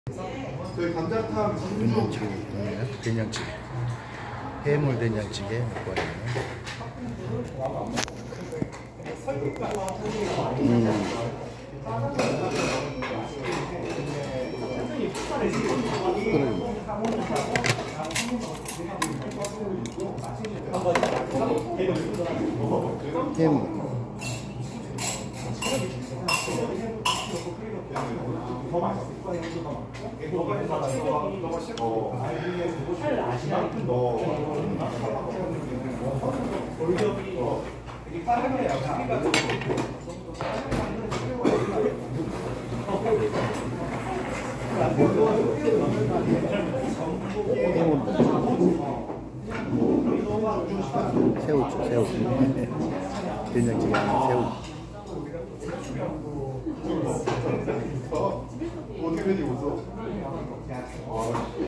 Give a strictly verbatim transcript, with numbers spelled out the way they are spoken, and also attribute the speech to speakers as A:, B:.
A: 저희 감자탕
B: 된장찌개 있네요. 된장찌개. 해물 된장찌개 먹고 왔네요. 음. 해물.
A: 더 맛있어. 너가 해서 너가 씹고 살 아시나? 너 골격이 되게 빠르게 약간
B: 새우죠, 새우. 된장찌개 하나 새우.
A: 어떻게 되지 웃어?